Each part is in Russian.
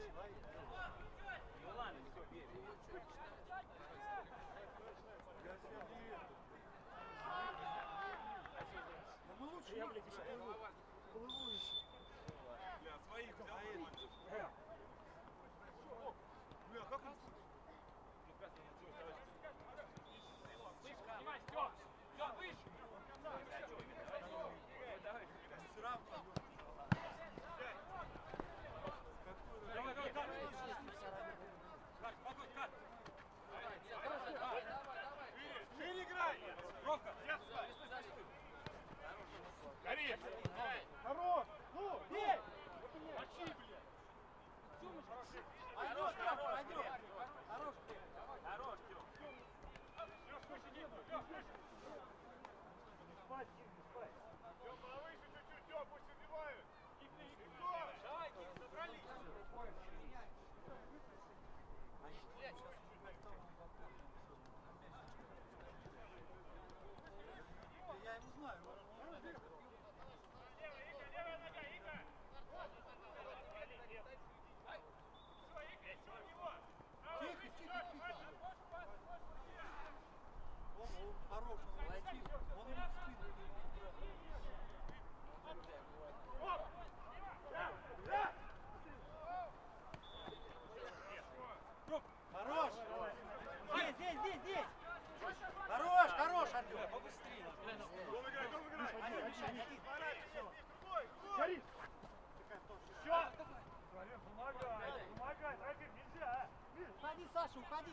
Саша, уходи!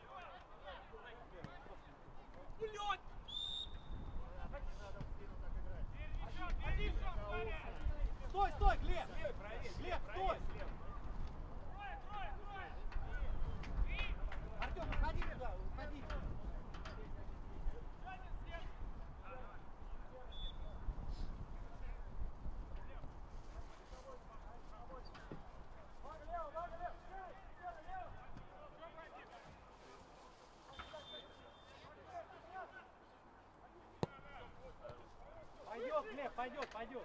Стой, стой, Глеб! Глеб, стой! Артем, уходи туда, уходи! Пойдет, Глеб, пойдет, пойдет.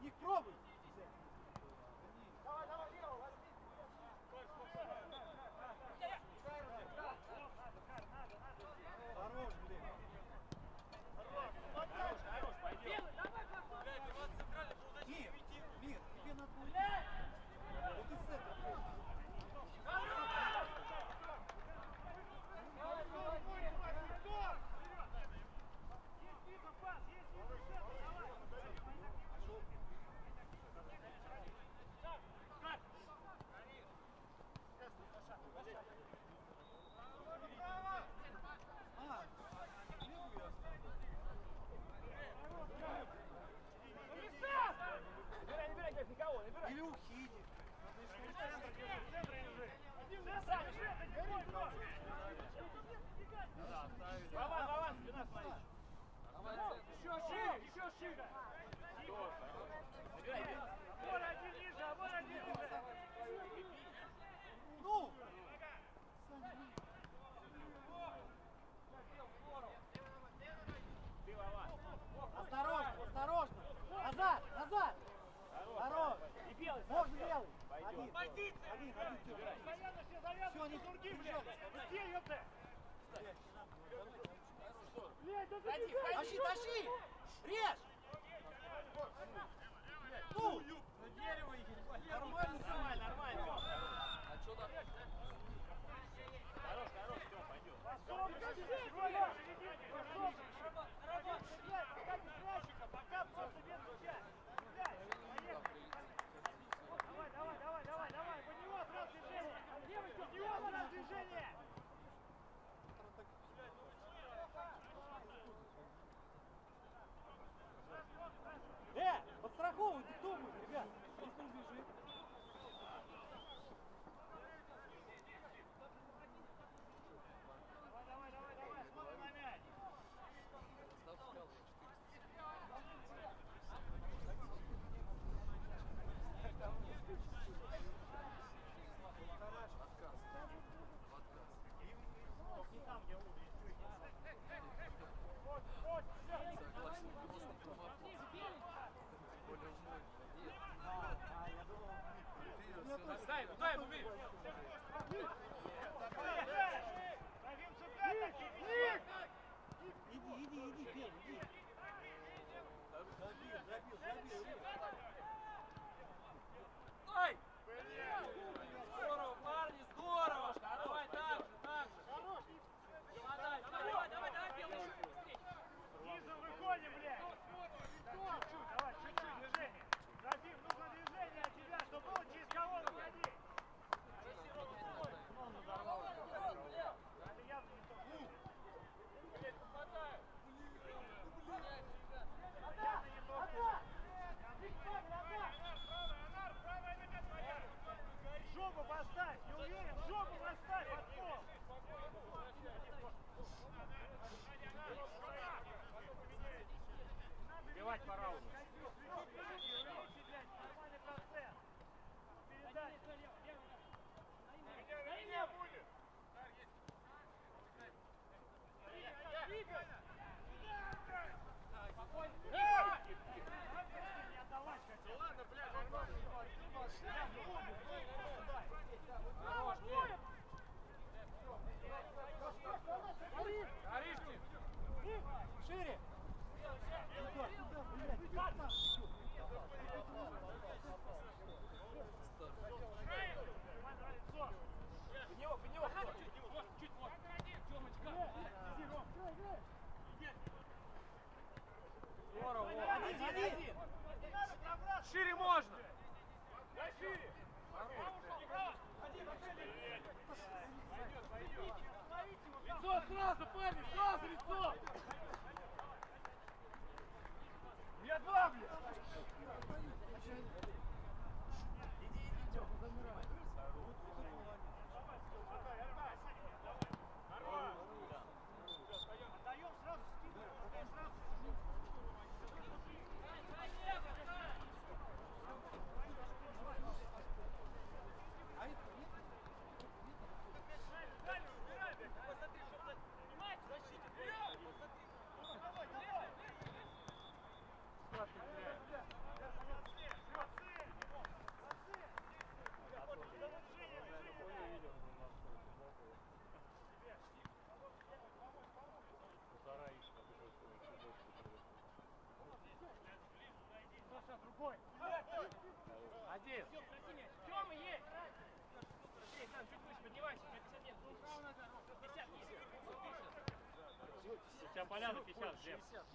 Их пробуй. Хорош, блин. Хорош, пойдем. Мир, тебе надо гулять. Вот и с этого. Или ухиди. Вован, спина смотри. Еще шире. Вон один ниже, а вон один ниже. Ну! Ты, Вован. Осторожно. Назад. Хорош. И белый. Мог белый. Пойдет. Один. Постоянно все завязаны, Всё, не сурги, бежали. блядь. Быстрее, ёпта. Блядь, да Ходи, ты Тащи. Режь. Ну! На дерево иди. Нормально. А что там? Хорош, Тём, пойдет. Пока просто без мяча. Давай. Под него сразу движение. Под него сразу движение. Подстраховывайте, кто будет, ребят? Если убежит. Давай, смотри на мяч. Не там, где Уда, Дай, убей. Трофим сюда, Ник! Иди, Петь, иди. Забил. Ай! Здорово, парни, здорово! Давай, так же. Давай, белый, еще быстрее. Низом выходим, блядь! Так, чуть-чуть движение. Трофим, нужно движение от тебя, чтобы было через кого выходить. Это явно не то. Явно не то. Жопу поставь, не уверен, жопу поставь под пол. Убивать по раунду. Нормальный процесс. Передача. Не отдавать хотел. Ладно, блядь, нормально. Хорош, Горишь, Шире. Куда, блядь? В него, чуть вот. Тёмочка. Здорово. Один. Шире можно. Дай шире. Лицо сразу, парни, сразу лицо. Я два, блядь. Иди, Тём. Отдаем сразу, скидываем, сразу. тебя поляну 50, Глеб.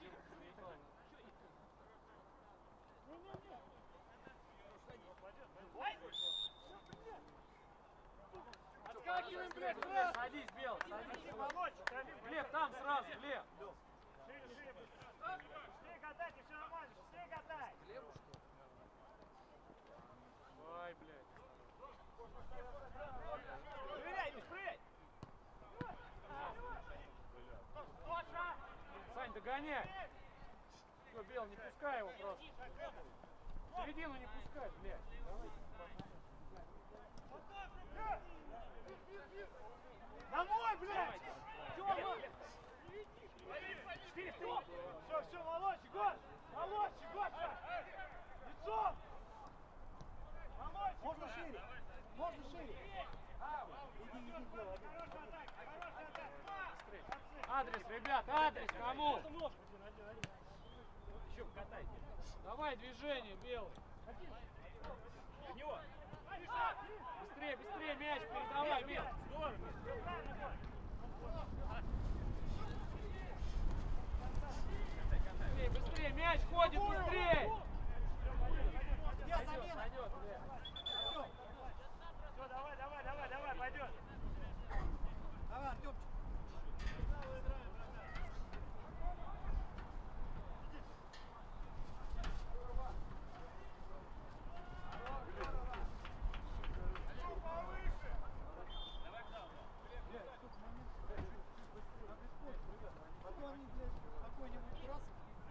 Отскакиваем, блядь, сразу! Садись, Белый, садись. Глеб, там сразу, Глеб! Шире, шире. Быстрее катайте, все нормально, быстрее катай. Ой, блядь. Проверяй, Миш, проверяй. Сань, догоняй! Все, Бел, не пускай его просто. В середину не пускай, блядь. Домой, блядь! Тёма! 4 в 3. Все, молодчик, Гош! Молодчик, Гоша! Лицом! Молодчик! Можно шире. Можно шире. Иди, Белый. Хорошая атака, хорошая атака! Адрес, ребят, адрес, кому? Еще катайте. Давай движение, Белый. От него! Быстрее, быстрее, мяч передавай, Бел. Здорово! Быстрее, быстрее, мяч ходит, быстрее. Я замена. Пойдет, Глеб. Все, давай, пойдет! Давай, Артемчик. А то они, блядь, какой-нибудь раз.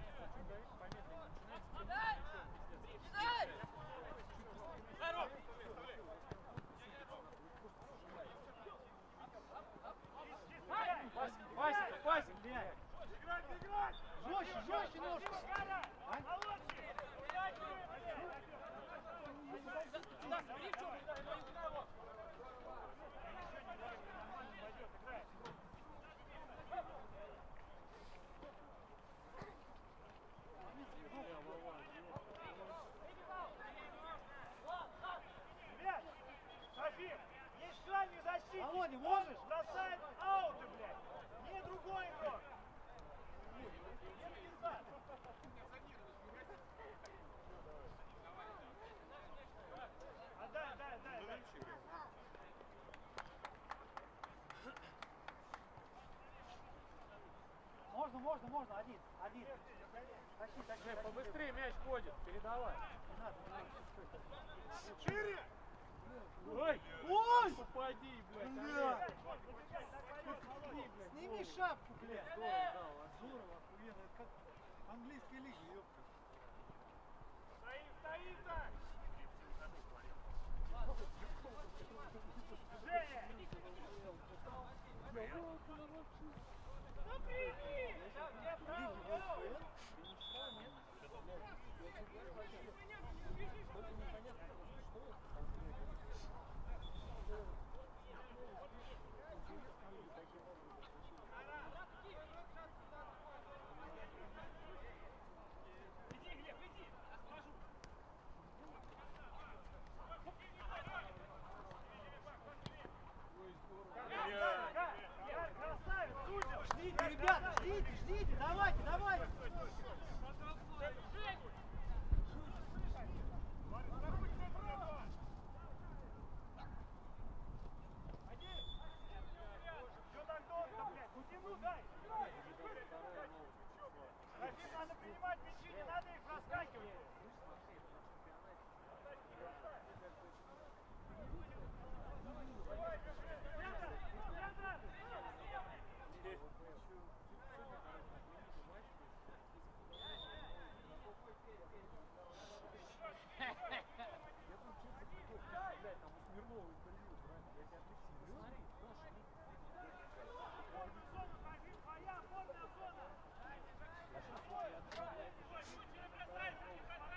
Васик, Васик, блядь. Играть! Жестче немножко. Ребят, София, есть крайний защитник. Володя, можешь? Бросает ауты, блядь. Не другой игрок. Отдай. Можно. Один. Тащи. Глеб, побыстрее мяч ходит, передавай. Не надо. Шире! Ой, Ой! попади, блядь. Бля! Попади, блядь. Сними шапку, блядь. Здорово, охуенно. Это как английская лига, ёпта. Стоим так! Женя! Ну прими! Где право? Иди, Глеб, иди! Скажу! Красавец, сузил! Ждите, ребята, ждите. Давайте. Что так долго, блядь? Глубину дай! Рафим, надо принимать мячи, не надо их раскакивать. Твоя, формная зона!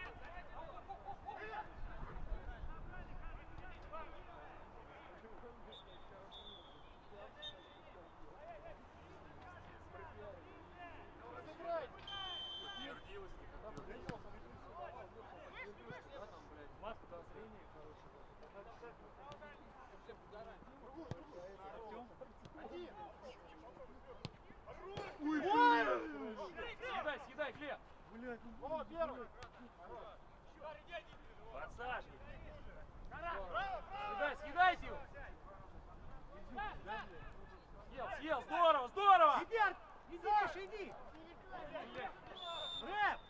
Давай, Глеб! Блядь, ну О, первый! Подсаживай. Съедайте его! Съел, здорово, здорово! иди, иди, Миша, иди! Рэп!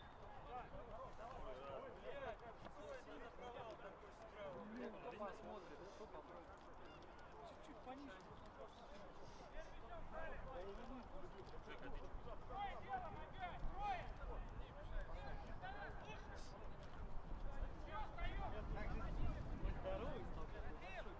Блин, кто посмотрит, кто попробует. Чуть-чуть пониже. Здоровый стал такой большой.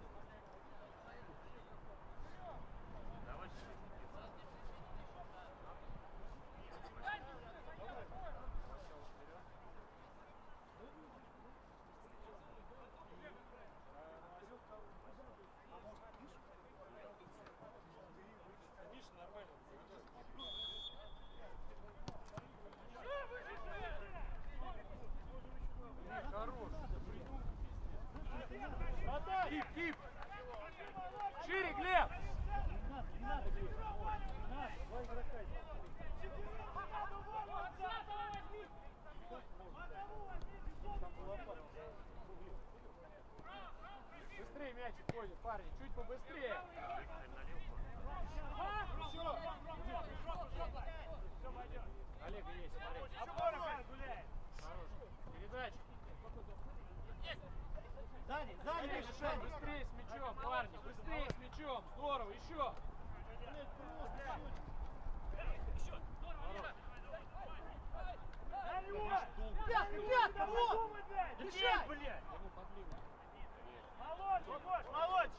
Кип, кип! Шире, Глеб! Не надо, Глеб. Не надо, два игрока. Там была пара. Быстрее мячик ходит, парни, чуть побыстрее. Олега есть, смотри. Передача. Сзади, сзади, Олег, Миша, сзади. быстрее с мячом, парни, быстрее с мячом. Здорово, еще. Пятка, вот! Решай! Блядь! Ему подливно. Молодчик, Гош, молодчик!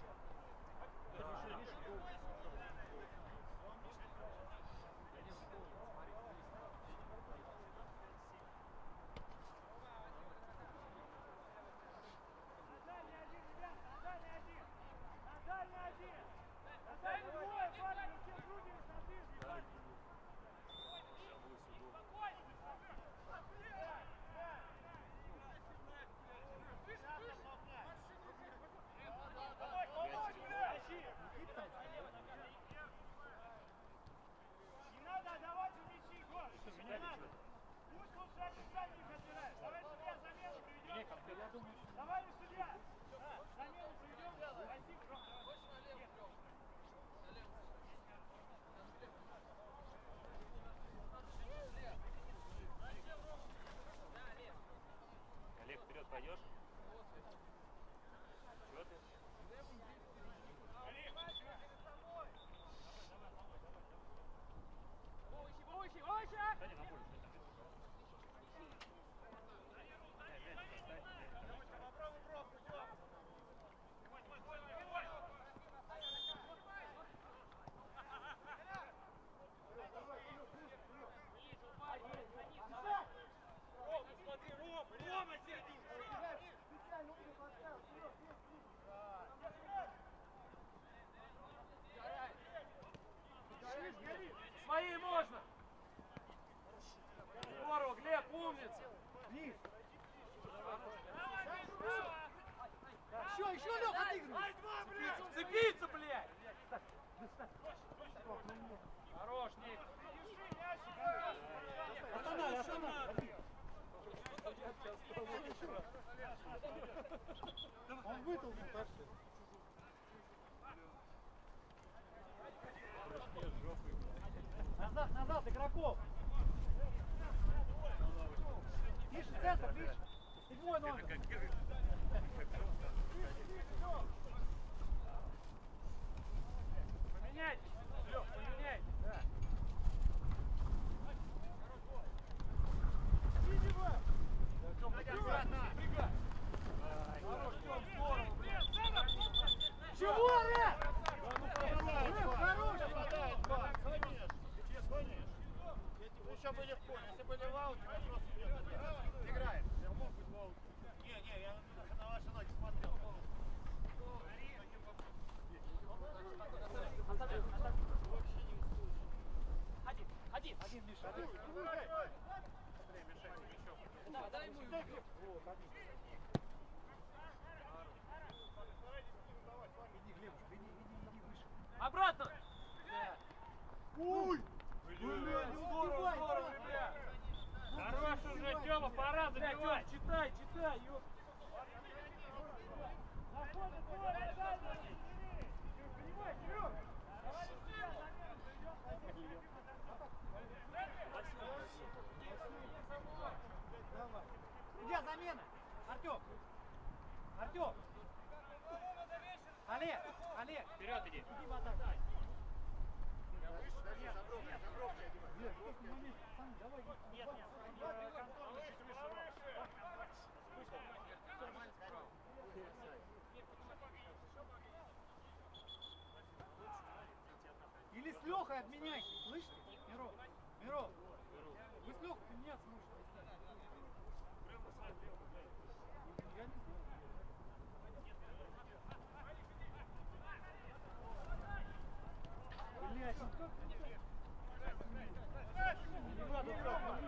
Не надо отдавать у мячи, Гош! Не надо! Пусть лучше они сами их отбирают! Давай судья замену приведем! Давай, судья! Замену приведем! Спасибо, Ром! Олег, вперед пойдешь? Чего ты? Встань на поле, что там? Свои можно. Здорово, Глеб, умница. Вниз. Еще, Лёх, отыгрывай. Цепиться, блядь. Хорош, Ник. Останавливай. Он вытолкнул, так что. Назад, игроков! Миша, центр, Миша! Седьмой номер! Поменяйтесь, Лёх, поменяйтесь. Да. Тём, напрягай, напрягай. Хорош, Тём, здорово, блядь. Чего, Рэп? Еще бы легко, если были в ауте, вопрос играем. Мог быть в ауте. Не, я на ваши ноги смотрел. Один, Миша, один. Дай ему. Иди, Глебушка, иди выше. Обратно. Ой! Блин, здорово, здорово, ребят. пора забивать. Читай, ёп. Заходит двое, дальше, принимай, вперед! Давай себя, замену проведем, Давай. Где замена? Артем. Артем. Олег. Вперед иди. Иди в атаку. Глеб, сколько моментов, пацаны, давай. Нет, Антон, чуть выше. Или с Лехой обменяйся, слышите? Мирон. Вы с Лехой поменяться можете. Я не знаю. Блядь, ну как ты так? Не надо так, ну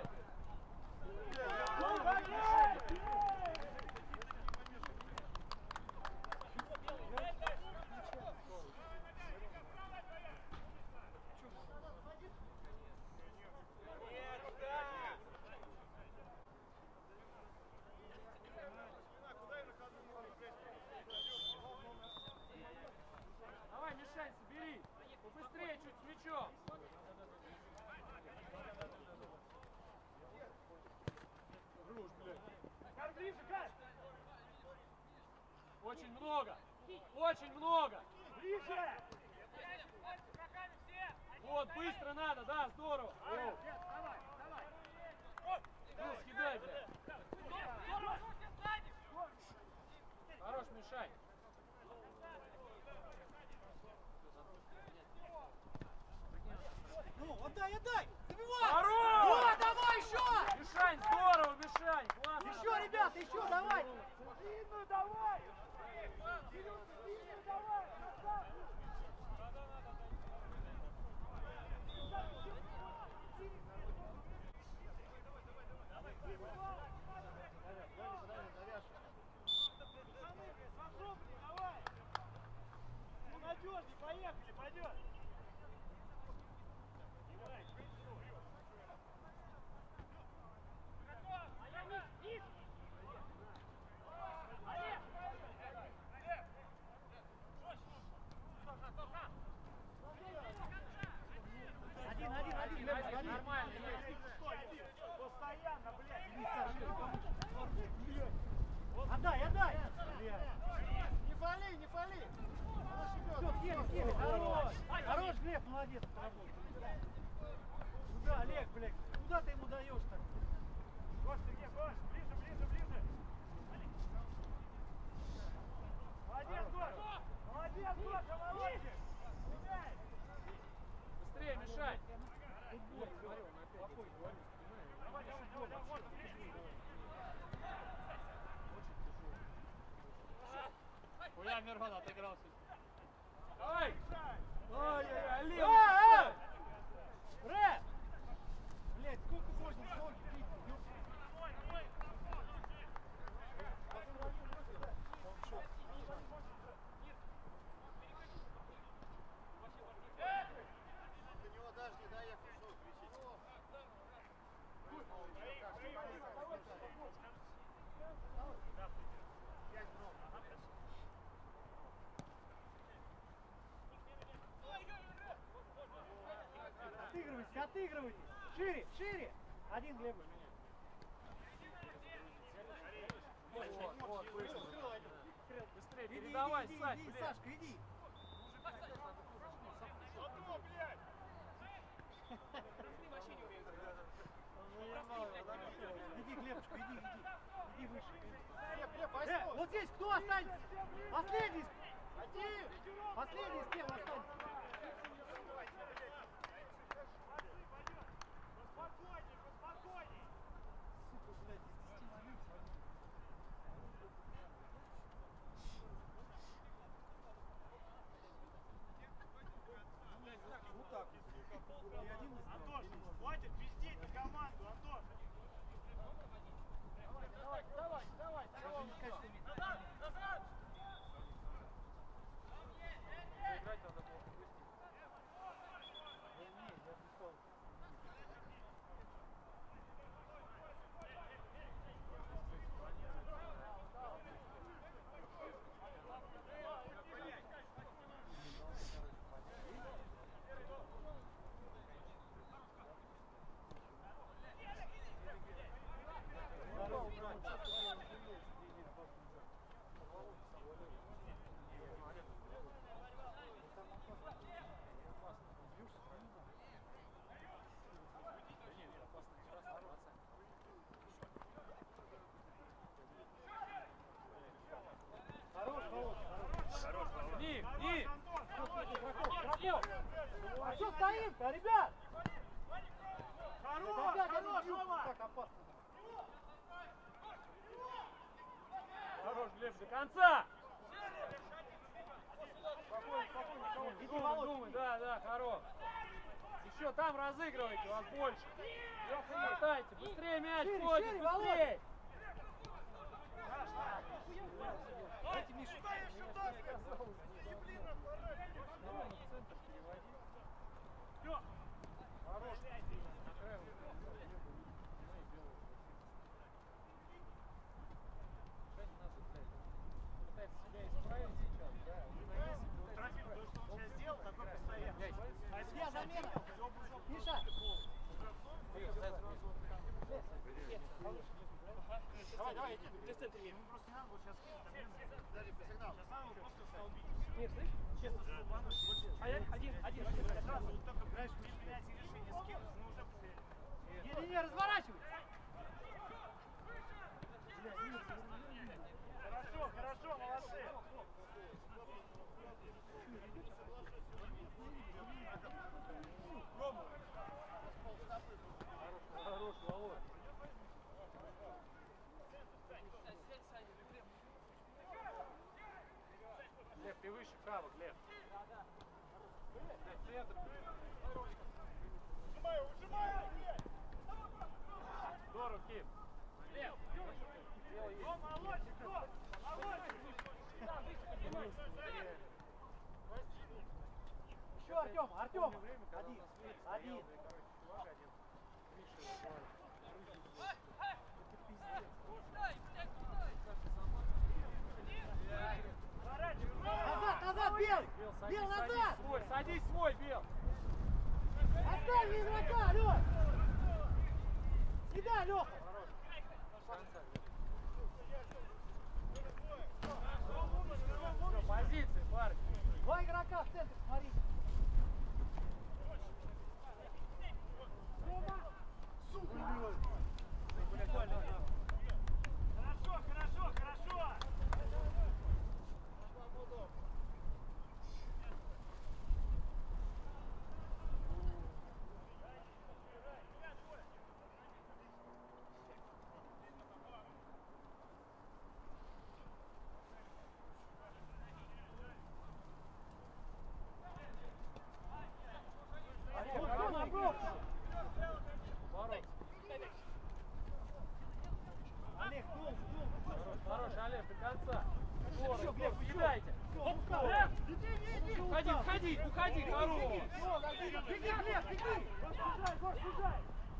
Давай, Мишань, собери. Побыстрее чуть с мячом. Как ближе, как? Очень много. Очень много. Ближе! Вот, быстро надо, да, здорово. Давай! Ну, съедай, блядь. Хорош, Мишань. Ну, отдай! Забивай! Хорош! О, давай еще! Мишань, здорово, Мишань. Классно. Еще, ребята, еще, давай! Длинную давай! Длинную давай! Назад! Надежней, поехали, пойдет! Один, Глеб, Нормально, есть. Постоянно, блядь! Отдай! Не фали! Все, съели, хорош, Глеб, молодец, работай. Куда, Олег, блядь, куда ты ему даешь так? Гош, ты где, Гош? Ближе! Молодец, Гош! Молодец, Гоша, молодец! Меняй! Быстрее, Мишань. Футбол, смотри, он опять говорит. Давай, можно, ближе! Хуя, Мирон отыгрался. Давай! Ай-яй-яй, Олег! Рэп! Блядь, сколько можно в ноги бить? До него даже не доехал, что кричить. Отыгрывайте! Шире! Один, Глеб. Вот, быстрее, передавай, Сань, иди, блядь. Сашка, иди. Одно, блядь! Иди, Глебушка, иди выше. Глеб, возьми. Вот здесь кто останется? Последний с кем останется? Поспокойней! Сука, блядь, из 10 минут. Вот так вот. И один из Антош, хватит пиздеть на команду, Антош! Давай. Даже не сказать, что нет. Играть надо было быстрее. Я не стал. Украинка, ребят! Хорош, Опять хорош, они бьют, Рома! как опасно. Хорош, Глеб, до конца! Иди, Думай, Володь, думай, иди. да, хорош. Еще там разыгрывайте, вас больше. Хватайте, быстрее мяч Шире, ходит, шире, Володя. быстрее! Дайте Мишу. Всё. Хорош. На край вот. Пытается себя исправить сейчас, да. Трофим, то, что он сейчас сделал, такой постоянный. А если Я замена. Миша. Давай, иди. Ты в центре. Ему просто не надо было сейчас там Подожди, по сигналу. сейчас надо было просто столбить. Нет, слышь? Честно, столбануть. Один. Сразу вот только, знаешь, не принятие решения скинуть, мы уже потеряли. Не, разворачивай. Хорошо, молодцы. Хорош, Володь. Глеб, ты выше, право, Глеб. Центр. Здорово, Ким. Рома, молодчик, Рома, молодчик. Еще Артем. Время, когда Один. у нас Лев Один. стоял, да, короче, чувак один. Миша, Назад, Белый. Бел, назад. Садись свой, Бел. Оставь игрока, Лёх. Сюда, Лёха. Все, позиции, парни. Два игрока в центре, смотри. Хорошо. Олег, долго. Хорош, Олег, до конца. Еще, Глеб, еще. Кидайте. Уходи, хорош. Беги, Глеб, беги. Гош, сужай.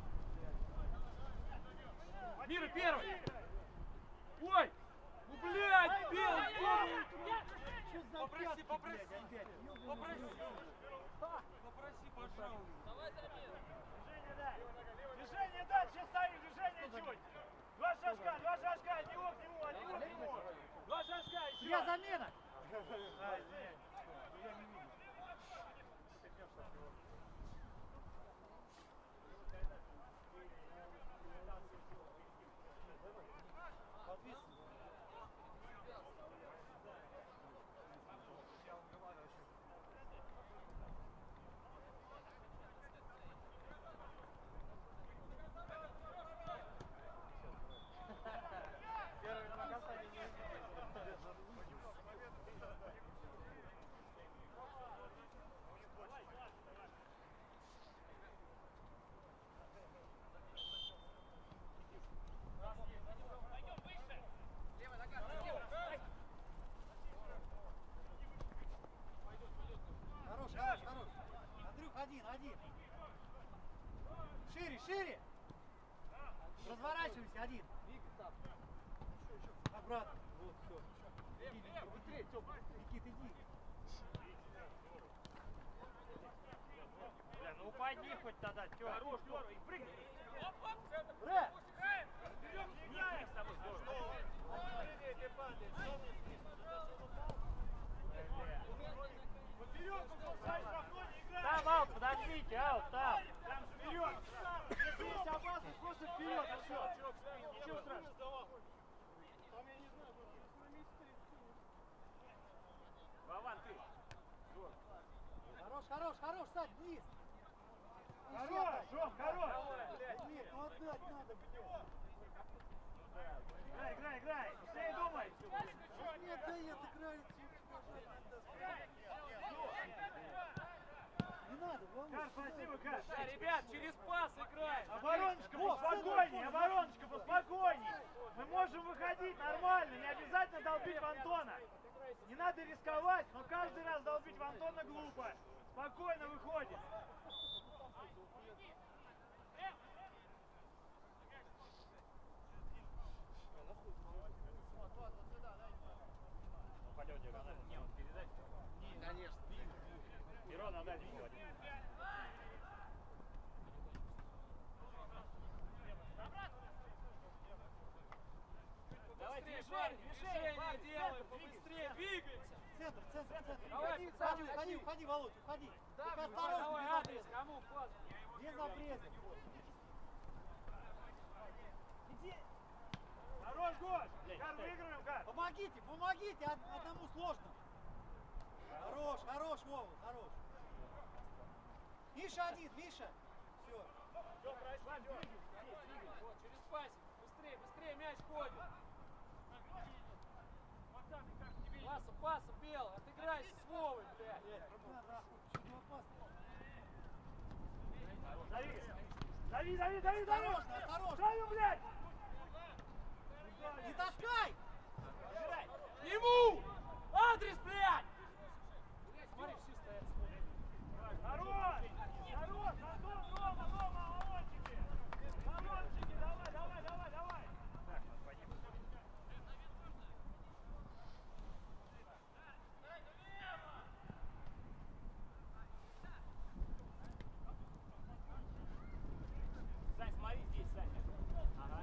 Мира первый. Ой, ну блядь, Бел, Что за пятки, блядь, опять? Попроси, пожалуйста. Движение дай, сейчас стоим, движение чуть. Два шажка, от него к нему, Два шажка, еще. Я замена. Хорош. Андрюх, один. Шире. Разворачивайся, один. Обратно. Вот, все. Никит, иди. Бля, ну упади хоть тогда, Тём. Хорош, и прыгни. Ре! Вперед, играем с тобой, здорово. Вперед, играем. Там аут, подождите, аут, там. Там вперед. Если есть опасность, просто вперед, и все. Ничего страшного. Вован, ты. Хорош, хорош, хорош, Сань, вниз. Хорош, Жом, хорош. Нет, ну отдать надо, блядь. Играй, играй, играй. Быстрее думай. Нет, да нет, играет, не надо, волнуйся. Кар, спасибо, Кар. Да, ребят, через пас играем. Обороночка, поспокойней, обороночка, поспокойней. Мы можем выходить нормально, не обязательно долбить в Антона. Не надо рисковать, но каждый раз долбить в Антона глупо. Спокойно выходит. Пойдем диагонально. Не, он передать. Конечно. Мирон на дальний уходит. Давай движение делаем, побыстрее, двигаемся. Центр, центр, центр. Давай, Уходи, уходи, уходи, Володь, уходи. Только осторожно, Давай, без адрес, обреза. кому пас? Без обреза. Иди. Хорош, Гош. Кар, выиграем, Кар. Помогите, помогите, одному сложно. Хорош, хорош, Вова, хорош. Миша один, Миша. Все. Вот, через пасик. Быстрее, быстрее, мяч ходит. Паса, паса, Белый, отыграйся с Вовой, блядь. Дави, дави, дави, дави. Осторожно, осторожно. Дави, блядь. Не таскай! Ему! Адрес, блядь! Смотри, все стоят, смотрят. Хорош! Хорош! Антон, Рома, Рома, баллончики! Баллончики, давай, давай, давай, давай! Так, надо пойти. Сань, смотри здесь, Сань. Ага.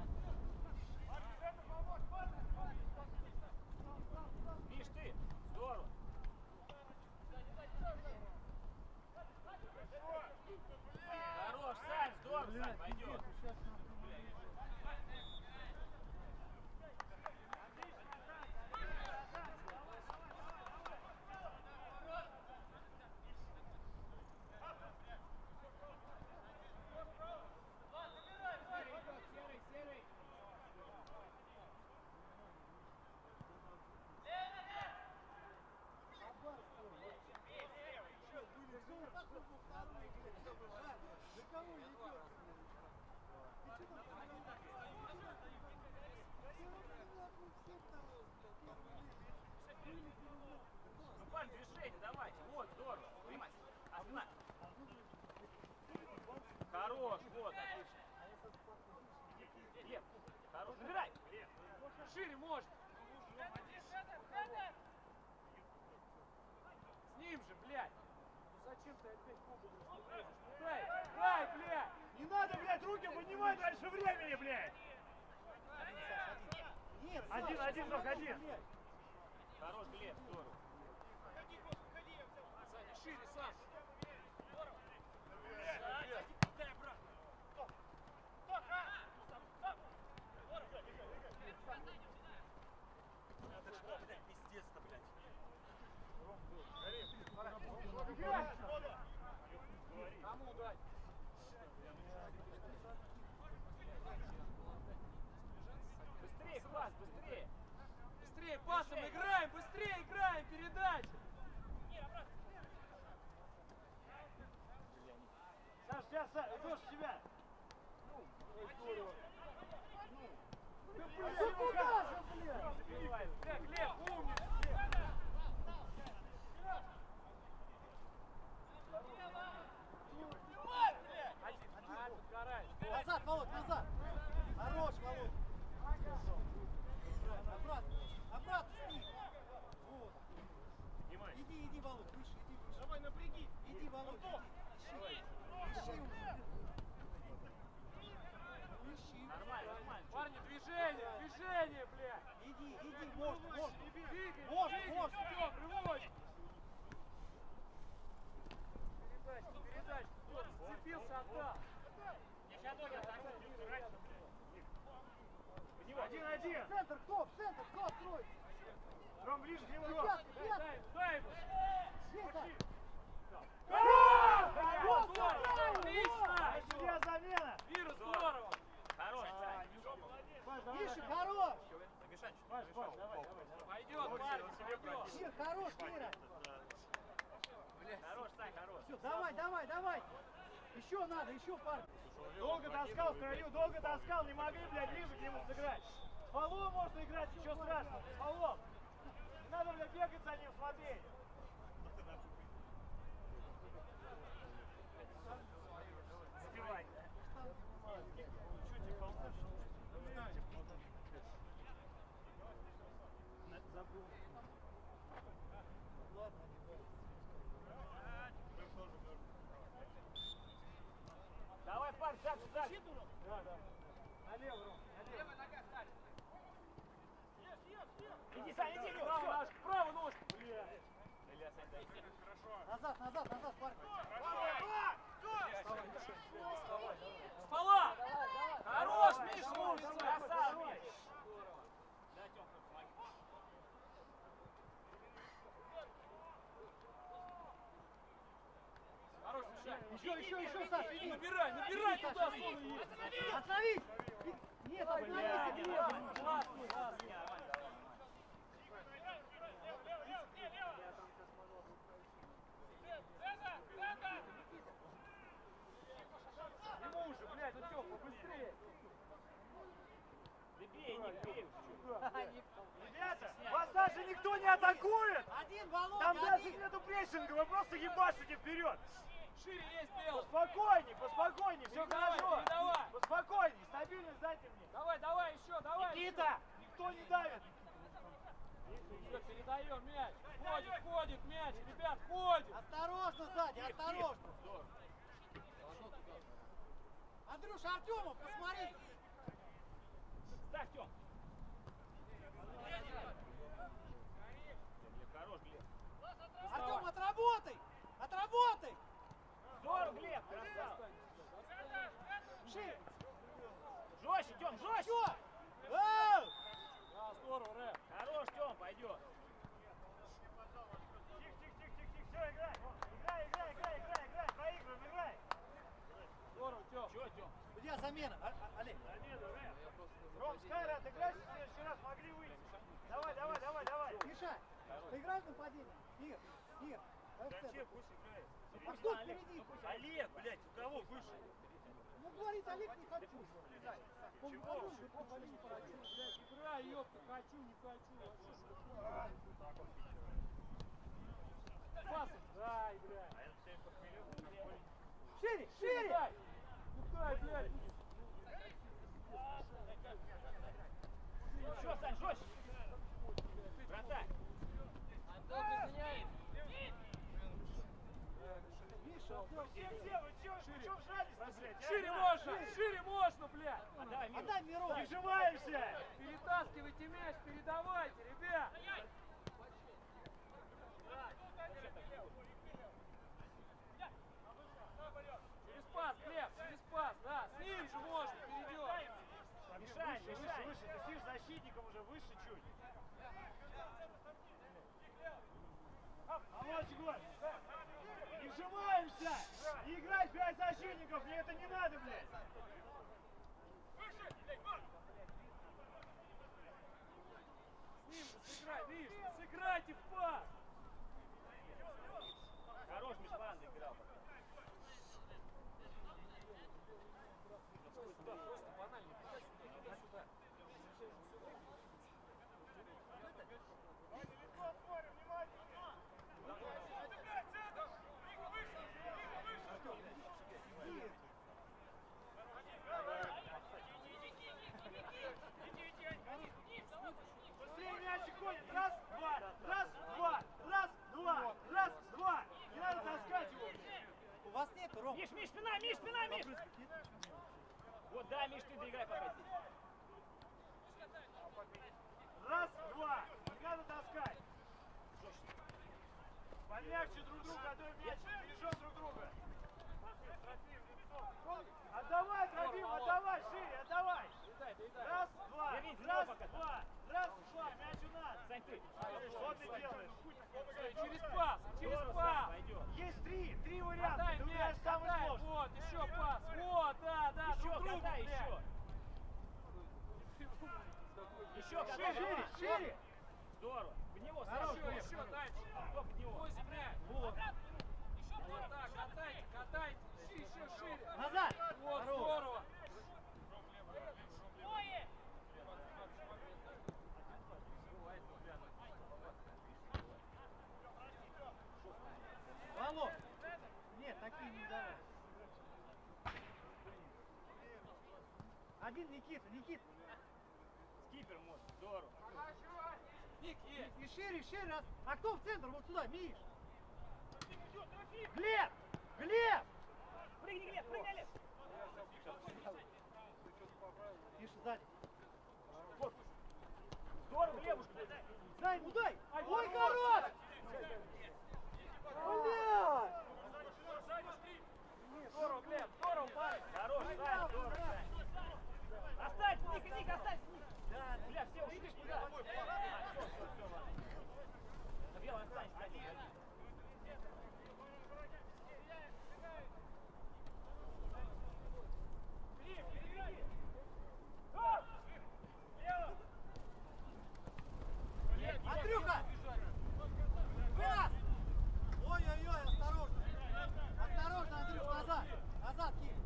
Миш, ты! Здорово! Хорош, Сань, здорово, Сань, пойдет. Ну, пан, движение, давайте. Вот, здорово. Принимай. Останови. Хорош, вот, отлично. Лев, хорош. Набирай. Шире можно. С ним же, блядь. Ну зачем ты опять кубок лезешь? Ну дай, блядь. Не надо, блядь, руки поднимать раньше времени, блядь! Нет, Один, Саша, один, только один. блядь. Хорош, Глеб, здорово. Саня, шире, Саша. Кому дать? Быстрее, класс, быстрее! Быстрее пасом играем, быстрее играем, передачи! Саш, сейчас, Гош, тебя! Ну куда же, блядь? Забивай. Бля, Глеб, умница! Назад, Володь, назад. Хорош, Володь. Обратно, обратно с ним. Вот. Поднимай. Иди, иди, Володь, выше, иди выше. Давай, напряги. Иди, Володь, иди. Ищи. Ищи. Нормально, нормально. Парни, движение, движение, бля! Иди, иди, можно, можно. Двигай, Можно, двигай, можно. Стёп, приводь! Передача, вот, зацепился, отдал. Один. Центр, кто откроет? Ром, ближе к нему, Ром. Пятка, пятка. Дай ему. Есть, Саш. Хорош! Вот, Здорово! Отлично! Судья замена! Вирус, здорово! Хорош, Тише, хорош! Паш, давай. Пойдет, парень, пойдет! Тише, хорош, Кира! Хорош, Сань, хорош. Все, давай! Еще надо, еще парень! Долго таскал в краю, долго таскал, не могли, блядь, ближе к нему сыграть. С фолом можно играть, ничего страшного, с фолом. Не надо, блядь, бегать за ним, смотреть. Забивай. Давай, парень, дальше. Да. Налево, Ром, налево. Иди, Сань, иди, Право ножку! Назад, парень! Стола! Хорош, Миша! Красавчик! Хорош, Миша! Еще, Саша, иди! Набирай туда, зону есть! Остановись! Нет, остановись, Глеб! Классный! Ему уже, блядь, ну Тёма, быстрее! Бей, не бей. Ребята, вас даже никто не атакует. Один, Володя, Там даже один! нету прессинга, вы просто ебашите вперед. Шире есть, Бел! Поспокойней, все хорошо. Передавай! Поспокойней, стабильность дайте мне. Давай, еще, давай! Никита, никто не давит. Все, передаем мяч! Ходит мяч, ребят, ходит! Осторожно сзади, осторожно! Андрюша, Артемов, посмотри! Ставь, Тём. Хорош, Глеб. Артем, отработай! Отработай! Здорово, Глеб, красава. Шире! Жестче, Тём, жестче. Все! Эй! Да, здорово, Рэп! Хорош, Тём, пойдет. Тихо, все, играй. Играй, проигрываем, играй. Здорово, Тём! Чё, Тём? Где замена? Олег. Ром, Скайра, отыграйся в следующий раз, могли выйти. Давай. Миша, ты играешь в нападение? Ир, давай в центр. Пусть играет. А кто впереди? Олег, блядь, у кого выше? Ну, говорит Олег, не хочу. Он Чего? подумал, что попали не хочу. Блядь, играй, ёпта, хочу, не хочу! Пасом дай, блядь! Шире! Дай! Ну дай, блядь! Чё, Сань, жестче. Вратарь. Миша, Артем, Все, вы чё вжались-то, блядь? Шире можно, блядь! Отдай миру. отдай Мирон. Не вжимаемся! Перетаскивайте мяч, передавайте, ребят! Через пас, Глеб, через пас, да, с ним же можно, перейдем. Мешай, выше, ты сидишь защитником уже, выше чуть. Помочь гол. Не вжимаемся! Не играй 5 защитников, мне это не надо, блядь! С ним же сыграй, видишь, сыграйте в пас! Хорош, Мишпанда играл. Сюда, просто банально, туда, сюда. Быстрее мячик ходит. Раз, два. Не надо таскать его. У вас нету, Ром. Миш, спина! Вот, да, Миш, ты доиграй пока. Раз, два. Не надо таскать. Помягче друг друга, а то мяч бережем друг друга. Отдавай, Трофим, отдавай, шире, отдавай. Доедай. Раз, два. Давид, раз, два, мяч у нас. Сань, ты. Что ты делаешь? Через пас, через пас. Есть три варианта. Катай Ты мяч, выбираешь самый катай. сложный. Вот, еще пас. Вот, да, Еще друг другу, катай, блядь. Еще катай. Шире, шире. Здорово. В него Хорош, сразу. Еще дальше. Кто под него? Возьми мяч. Вот. Вот так, катайте, катайте. Еще шире. Назад. Вот, Хорош. здорово. Володь. Нет, такие не давай. Один Никита, Никита. Скипер может. Здорово. Ник есть. И шире, шире. А кто в центр? Вот сюда, Миш. Глеб! Глеб! Прыгни, Глеб, прыгни, Олег. Тише, сзади. Здорово, Глебушка. Дай ему, дай! Ой, хорош! Бля! Здорово, Глеб, здорово, парень. Хорош, Сань, здорово, Сань. Оставь, Ник, оставь. Да, бля, все ушли куда? Все. Белый, останься, один. Андрюха! Раз! Ой-ой-ой, осторожно! Осторожно, Андрюх, назад! Назад кинь!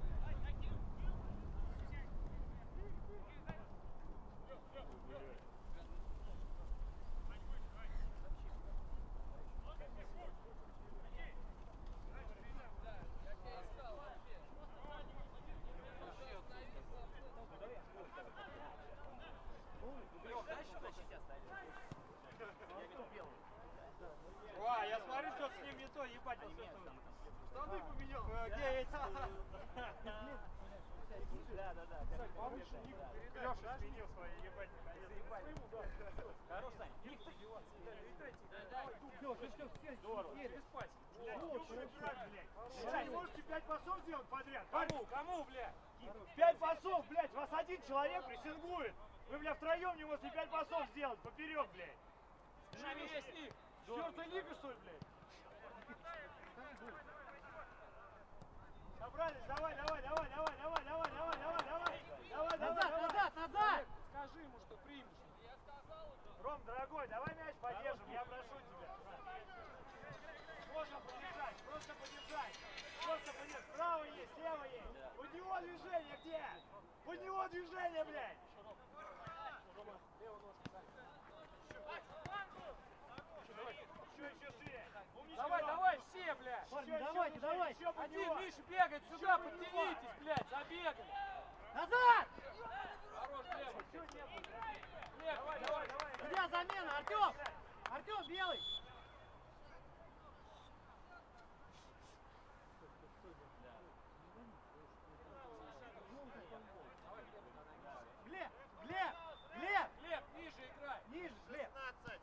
Ва, я смотрю, что с ним не то, ебать, он что-то. Штаны поменял. Где эти? Да. Леша сменил свои, ебать. Хорош, Сань. Все, Здорово. съели. Не можете 5 пасов сделать подряд? Кому, блядь? 5 пасов, блядь, вас один человек прессингует. Вы, бля, втроем не можете 5 пасов сделать поперек, блядь. Нами есть Ник. Четвертая лига, что ли, блядь? Собрались, давай. Назад! Скажи ему, что примешь. Ром, дорогой, давай мяч подержим, я прошу тебя. Можно подержать, просто подержать. Право есть, лево есть. У него движение где? У него движение, блядь. Еще шире. Давай, все, блядь. Парни, давайте! Один, Миша, бегает сюда, подтянитесь, блядь, забегали. Назад! Хорош, Глеб. Давай. Где замена? Артем! Артем, белый! Глеб! Глеб, ниже играй. Ниже, Глеб! 15.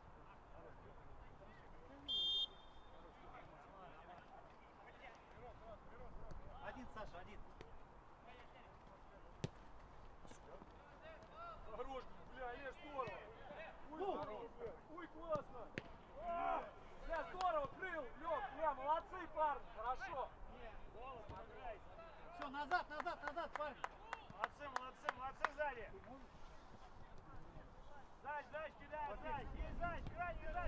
Один, Саша, один. Хорош, бля, Олег, здорово. Ну. Ой, классно. Бля, здорово, крыл, Лёг, бля, молодцы, парни, хорошо. Все, назад, парни. Молодцы сзади. Зай, кидай, Зай, есть Зай, крайний Зай.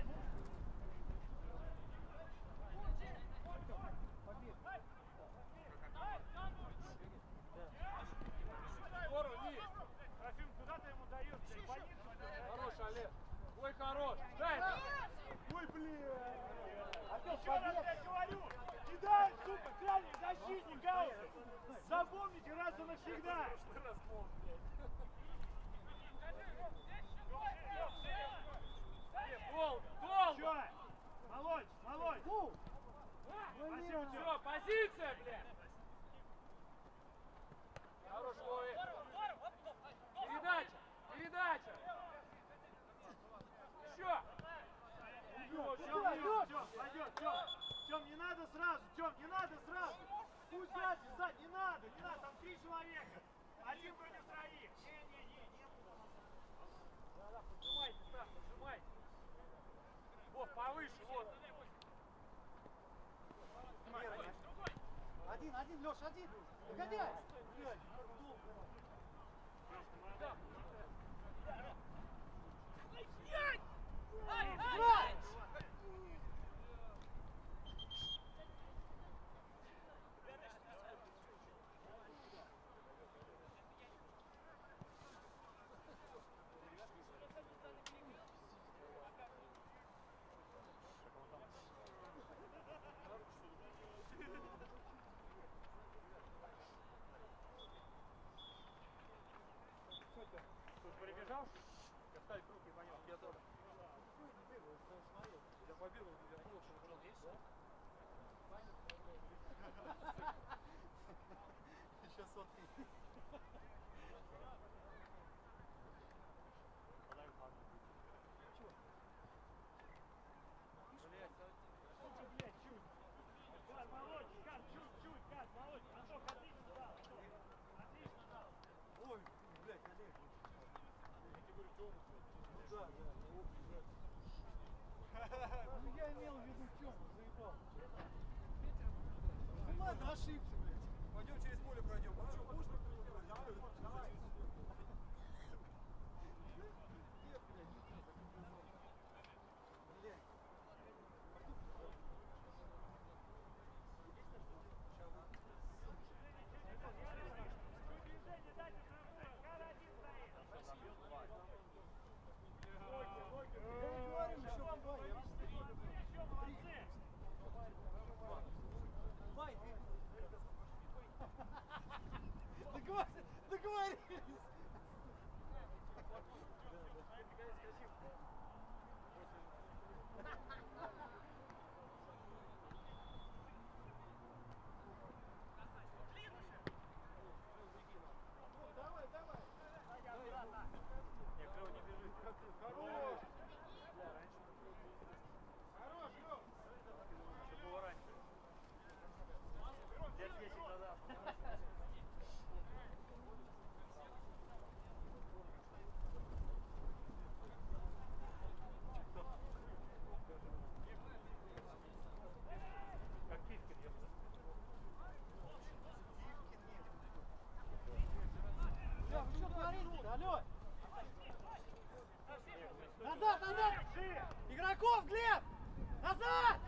Здорово, Ник. Трофим, куда ты ему даешь, блядь, больницу? Хорош, Олег. Ой, хорош. Дай. Ой, блин. Еще раз, блядь, говорю, кидай, сука, крайний защитник, Гаусов. Запомните раз и навсегда. Долго. Чё? Молодь. Спасибо, Тём. Все, позиция, бля. Хорош, Лови. Передача. Еще. Тём, не надо сразу. Пусть сзади, не надо, там 3 человека. Один против троих. Не. Вов, повыше, вот. Один, Леш, один. Догоняй. Блядь, Тут прибежал? Каскаль круг и понял. Я тоже. Я побегал, вернулся, набрал 10. сейчас смотри. Блядь, чуть. Гад, Володь, гад, чуть-чуть, гад, Володь. Антох, отлично дал. Отлично дал. Ой, блядь, Олег. Я тебе говорю, Тёму. Ну да. Ну я имел в виду Тёму, заебал. Ну ладно, ошибся, блядь. Пойдем через поле пройдем. Ну что, можно? Давай. Движение дайте другую. Гад один стоит. Я не говорю, еще давай. Еще молодцы. Давай, договорились. Никто не бежит. Хорош! Раньше Хорош, Лёв! это было раньше. Лет 10 назад. Как киски держат. Бля, вы что творите-то, алло? Назад, назад! Игроков, Глеб! Назад!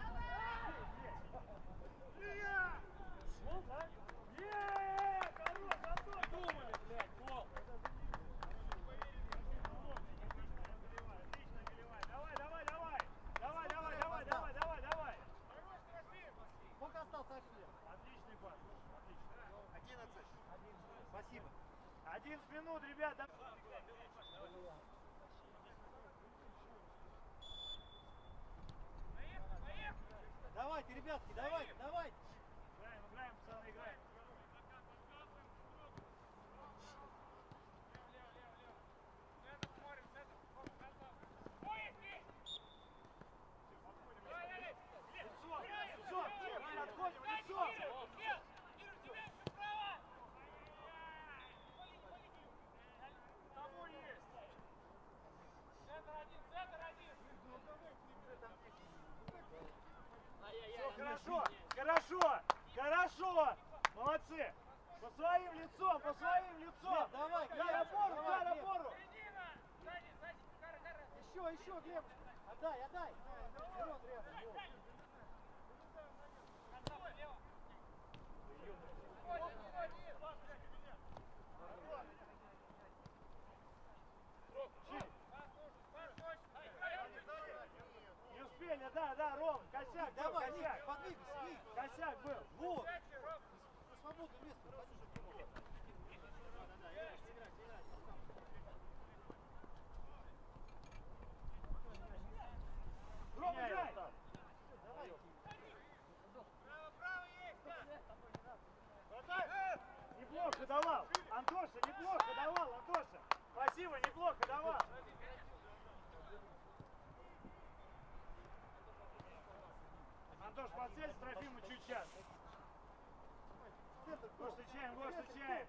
Хорош, Антон! Думали, блядь, гол. Отлично, переливай. Давай, давай, давай. Давай, давай, давай, давай, давай, давай. Сколько остался вообще? Отличный пас. Отлично. 11. Спасибо. 11 минут, ребята. Давайте, ребятки, давайте, давайте. Играем, играем, пацаны, играем. Лицо, лицо, отходим, лицо. Тому есть. Все хорошо, хорошо, хорошо. Молодцы. По своим лицом, по своим лицом. Глеб, давай, Глеб, Дай опору, давай, дай Глеб. опору. Еще, Глеб. Отдай, отдай. Вперед, рядом. Не успели, да, Ром, косяк был, Давай, косяк. Ник, подвигайся, Ник. Косяк был. Вот. На свободное место. Подвигайся. Ром, играй. Давай. Неплохо давал. Антоша, неплохо давал, Антоша. Спасибо, неплохо давал. Антош, подсель Трофиму чуть час. Гол встречаем, гол встречаем.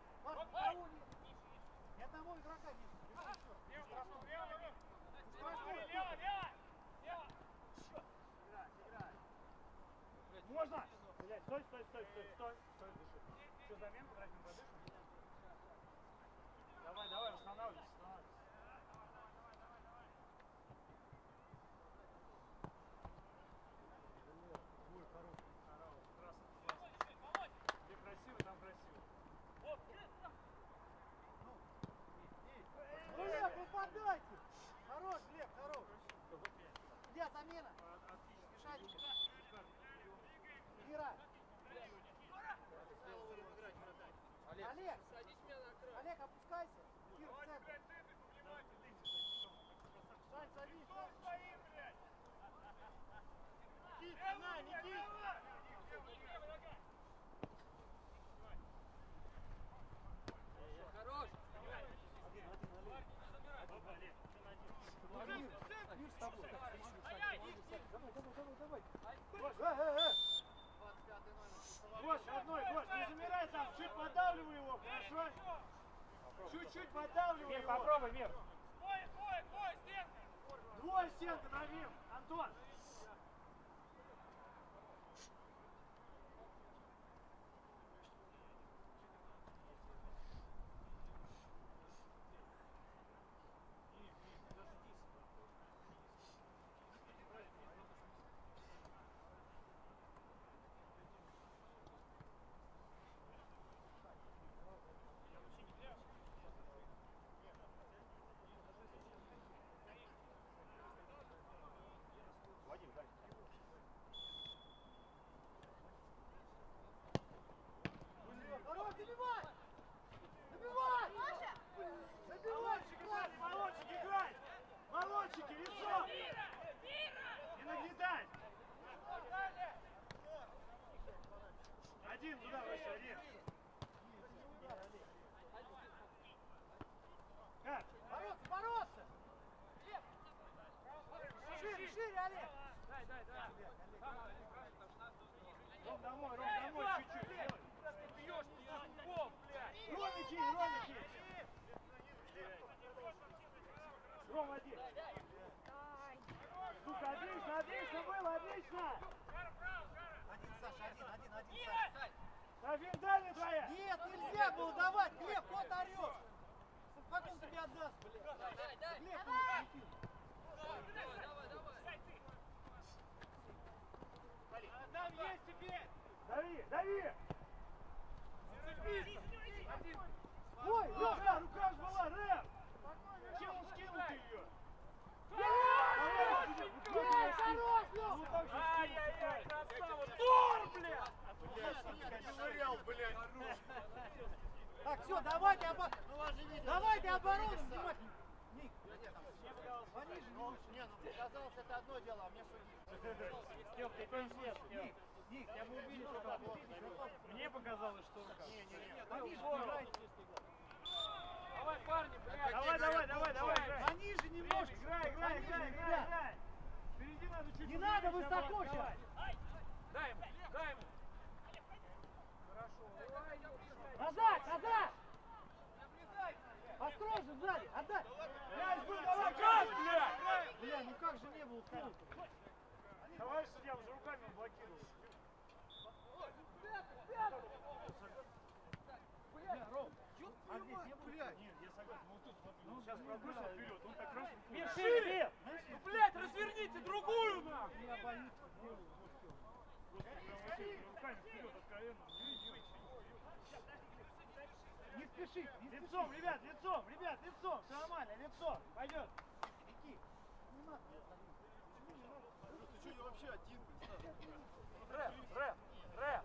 Ни одного игрока нет. Можно? Блядь, стой, стой, стой, стой, стой. Стой, дыши. Что, заменку возьмем, подышим? Давай, давай, восстанавливайся, восстанавливайся. Ой, хороший. Хороший, красный, классно. Где красиво, там красиво. Глеб, попадайте! Хорош, Глеб, хорош! Где замена? Мешайте. Ира! Олег! Олег, опускайся! Кир, в центр! Сань, садись! Никит, на, Никит! Хорош! Мир с тобой. Давай. Гош, родной, Гош, не замирай там, чуть поддавливай его, хорошо? Чуть-чуть поддавливай его. Попробуй, Мир. Двое стенка на Мир, Антон. Хорош, забивай! Забивай! Забивай! Молодчик, играй! Молодчики, лицом! Не нагнетай! Один туда, вообще, один. Как? Бороться! Шире, шире, Олег! Дай. Ром, домой, чуть-чуть. Бьешь меня зубом, блядь! Ромики! Ром, один. Сука, отлично было, отлично! Один, Саша, один, Саша. Официально твоя! Нет, нельзя было давать! Глеб, кот орёт! Как он тебе отдаст, блядь? Глеб, давай! Там есть тебе! Дави! Ой, Рука ж была, Рэм! Чем он скинул ты ее? хорош, Лёх! Ай-яй-яй, красава! Тур, блядь! Ковырял, блядь. Так, все, давайте оборону снимать! Ник, пониже, Не, ну показалось, это одно дело, а мне судить. Стёп, ты консьерж, Ник, я бы увидел, что мне показалось, что рука. пониже, играйте. Давай, парни, блядь! Давай, играй. Пониже немножко. Играй. Впереди надо чуть Не надо высоко сейчас. Дай ему! Назад! Осторожно, сзади, отдай. Мяч был, давай, Как, блядь? Бля, ну как же не было фола? Товарищ судья уже руками блокировал. Бля, Ром, А здесь не было? блядь. Нет, я согласен. Вот тут смотри. Он сейчас пробросил вперед. Он так раз... Мир, шире! Ну, блядь, разверните другую, нахуй! Я боюсь. Руками вперед, откровенно. Не спеши, Лицом, ребят, лицом. Все нормально, лицом. Пойдет. Ники, не надо. Ты что, я вообще один, представь. Рэп!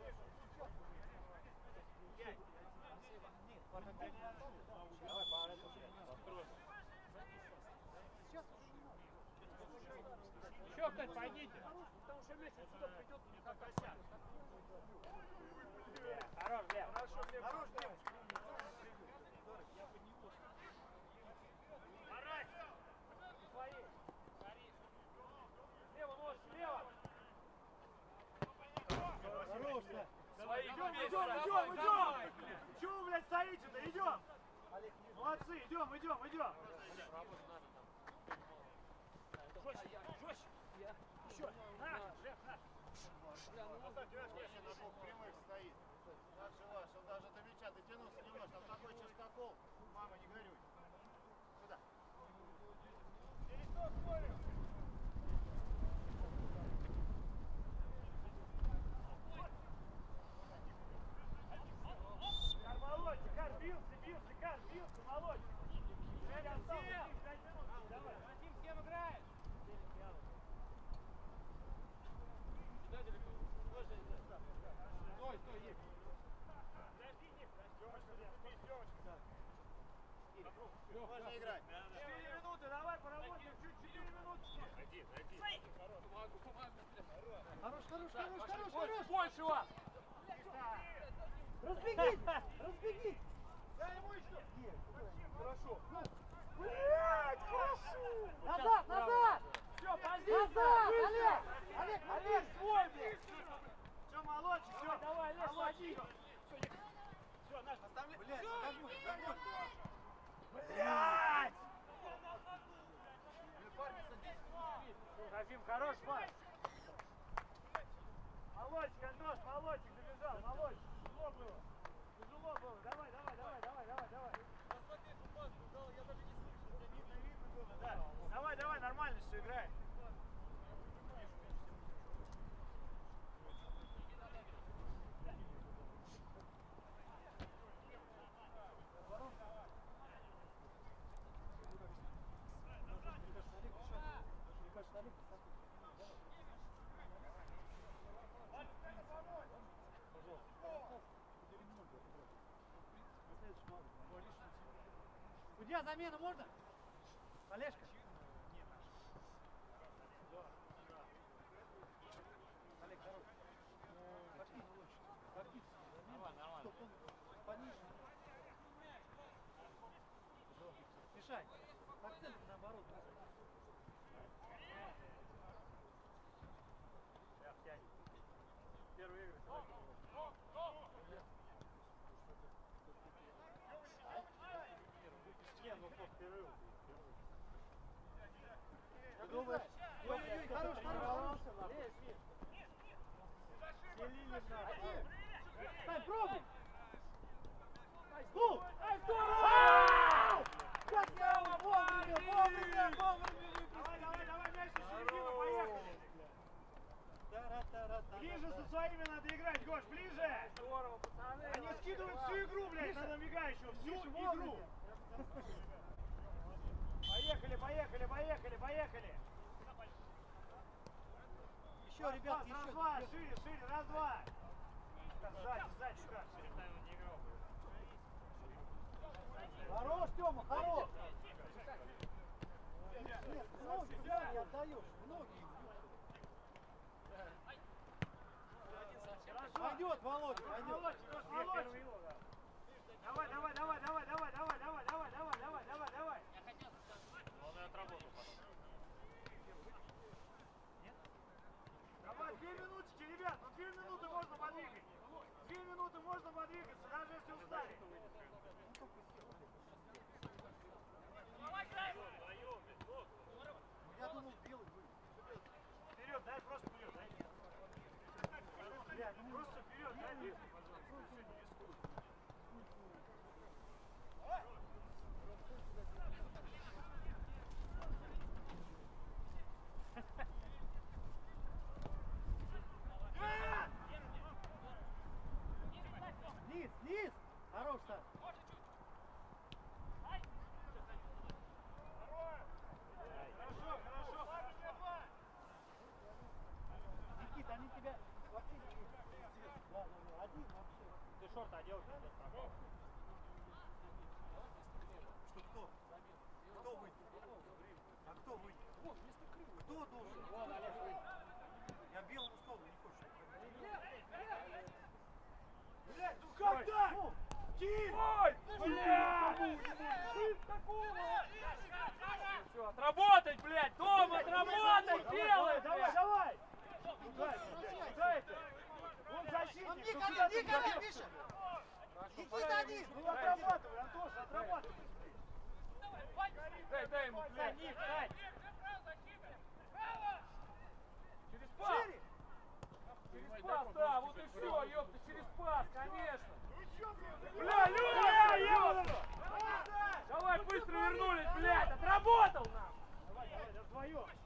Еще кто-то пойдите. Потому что вместе сюда придет не как косяк. Хорош, Лев. Хорош, девочка. Слева нож, слева! Хорош-то. Свои Идем. Чего вы, блядь, стоите-то? Идем. Молодцы, идем. Жестче! Еще. На, Жек, на. Поставьте ваш вообще на двух прямых стоит. Дальше ваш, он даже до мяча дотянулся не может. Там такой Частокол, мама, не горюй. Сюда. Пересток поле. Кар, молодец, Кар, бился, Кар, бился, молодец. Рядом стал, 5 минут, давай. Вадим, с кем играешь? Стой, есть. Подожди, Ник, подожди. Можно играть. 4 минуты, давай поработаем, чуть 4 минутки. Хорош. Больше вас! Разбегись. Дай ему еще. Хорошо. Блядь, хорошо. Назад. Все, позиция. Назад, Олег. Олег, свой, блядь. Все, молодчик, все. Давай, Олег, молодчик. садись. Все, наш, оставляй. Блядь, догонь. Блядь. Трофим, хорош пас. Молодчик, Антош, молодчик, добежал, молодчик. Тяжело было. Тяжело было. Давай. Да. Давай, нормально все играй. Судья, замена можно? Олежка. Олег, хорош. Пошли. Нормально. Пониже. Мешай. Акцент наоборот. Сейчас тянет. Первый игры. Ну, кто перерыв. Думаешь? Хорош. Селили надо. Стай, пробуй. Гол! Ай, здорово! Красава! Вовремя! Давай, мяч на середину, поехали! Ближе со своими надо играть, Гош, ближе! Здорово, пацаны. Они скидывают всю игру, блядь, надо мигающего, всю игру! Поехали! Еще, ребят, еще. Раз-два, шире, раз-два! Сзади, Каш. Хорош, Тёма, хорош! Нет, ноги отдаешь, ноги. Пойдет, Володя, пойдет. Молодчик. Давай. Он и отработал потом. Давай, 2 минуточки, ребят, 2 минуты можно подвигать. 2 минуты можно подвигаться, даже если устали. Я думал, белый будет. Вперед, дай просто вперед, дай. Просто вперед, дай. Низ! Хорош, Саш! Хорошо. Никита, они тебя вообще не видят. Да, один вообще. Ты шорты одел? Что кто? Кто выйдет? А кто выйдет? Вот, вместо крыла. Кто должен? Вон, Олег выйдет. Я белому столу не хочешь. Блядь, ну как так? Киль! Ой! Блядь! Все, отработать, блядь! Дома отработать! Делай, Давай! Куда это? Вон защитник! Николай, Миша! Никита один! Ну отрабатывай, Антоша, отрабатывай! Дай ему, блядь! Сань! Через пас! Через пас, да, вот и все, ёпта, через пас, конечно. Бля, Люля! Давай, быстро вернулись, блядь, отработал нам. Давай, вдвоем.